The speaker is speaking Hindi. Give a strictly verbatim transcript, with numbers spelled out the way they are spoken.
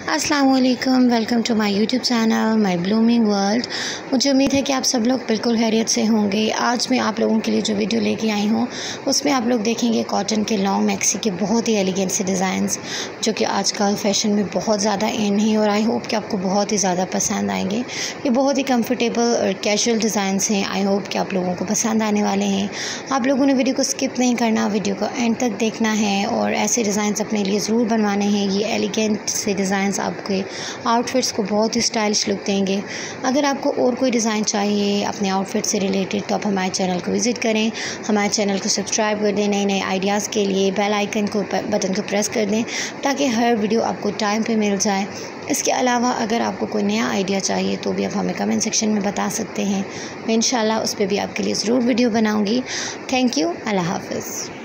अस्सलाम वालेकुम, welcome to my YouTube channel my blooming world. मुझे उम्मीद है कि आप सब लोग बिल्कुल खैरियत से होंगे। आज मैं आप लोगों के लिए जो वीडियो लेके आई हूँ उसमें आप लोग देखेंगे कॉटन के लॉन्ग मैक्सी के बहुत ही एलिगेंट से डिज़ाइंस जो कि आजकल फ़ैशन में बहुत ज़्यादा इन है और आई होप कि आपको बहुत ही ज़्यादा पसंद आएंगे। ये बहुत ही कम्फर्टेबल और कैजुअल डिज़ाइंस हैं। आई होप कि आप लोगों को पसंद आने वाले हैं। आप लोगों ने वीडियो को स्किप नहीं करना, वीडियो को एंड तक देखना है और ऐसे डिज़ाइंस अपने लिए ज़रूर बनवाने हैं। ये एलिगेंट से डिज़ाइंस आपके आउटफिट्स को बहुत ही स्टाइलिश लुक देंगे। अगर आपको और कोई डिज़ाइन चाहिए अपने आउटफिट से रिलेटेड तो आप हमारे चैनल को विज़िट करें, हमारे चैनल को सब्सक्राइब कर दें। नए नए आइडियाज़ के लिए बेल आइकन को बटन को प्रेस कर दें ताकि हर वीडियो आपको टाइम पे मिल जाए। इसके अलावा अगर आपको कोई नया आइडिया चाहिए तो भी आप हमें कमेंट सेक्शन में बता सकते हैं। मैं इंशाल्लाह उस पर भी आपके लिए ज़रूर वीडियो बनाऊँगी। Thank you. अल्लाह हाफ़िज़।